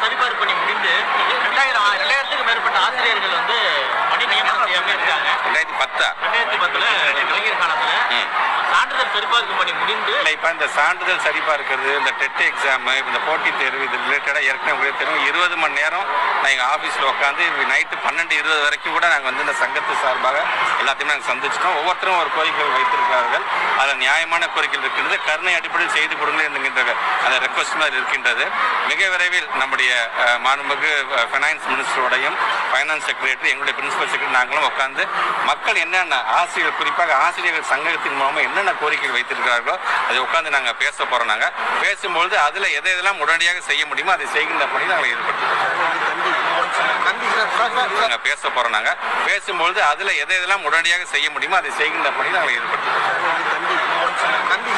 சரிபார்ப்பு பணி முடிந்து 2000க்கும் மேற்பட்ட ஆசிரியர்கள் வந்து பணி நியமனம் செய்யாம இருக்காங்க. 2010ல கலைஞர் காலத்துல சான்றிதழ் சரிபார்ப்பு பணி முடிந்து இப்ப இந்த சான்றிதழ் சரிபார்க்கிறது, இந்த டெட் எக்ஸாம், இந்த போட்டித் தேர்வு, இது ரிலேட்டடா ஏற்கனவே உங்களுக்கு தெரியும் 20 மணி நேரம் நான் எங்கள் ஆஃபீஸில் உட்காந்து நைட்டு 12-20 வரைக்கும் கூட நாங்கள் வந்து இந்த சங்கத்து சார்பாக எல்லாத்தையுமே நாங்கள் சந்திச்சிட்டோம். ஒவ்வொருத்தரும் ஒரு கோரிக்கைகள் வைத்திருக்கிறார்கள். அதில் நியாயமான கோரிக்கைகள் இருக்கின்றது. கருணை அடிப்படையில் செய்து கொடுங்கள் என்கின்ற அந்த ரெக்வஸ்ட் மாதிரி இருக்கின்றது. மிக விரைவில் நம்முடைய மாண்புமிகு ஃபைனான்ஸ் மினிஸ்டரோடையும் ஃபைனான்ஸ் செக்ரட்டரி, எங்களுடைய பிரின்சிபல் செக்ரட்டரி நாங்களும் உட்காந்து மக்கள் என்னென்ன ஆசிரியர்கள், குறிப்பாக ஆசிரியர்கள் சங்கத்தின் மூலமாக என்னென்ன கோரிக்கைகள் வைத்திருக்கிறார்களோ அதை உட்காந்து நாங்கள் பேச போகிறோம். நாங்கள் பேசும்பொழுது அதில் எதையெல்லாம் உடனடியாக செய்ய முடியுமோ அதை செய்கின்ற பணி நாங்கள் பேச போறோம். நாங்கள் பேசும்பொழுது அதில் எதையெல்லாம் உடனடியாக செய்ய முடியுமோ அதை செய்கின்ற பணி நாங்கள் ஈடுபடுத்துகிறோம்.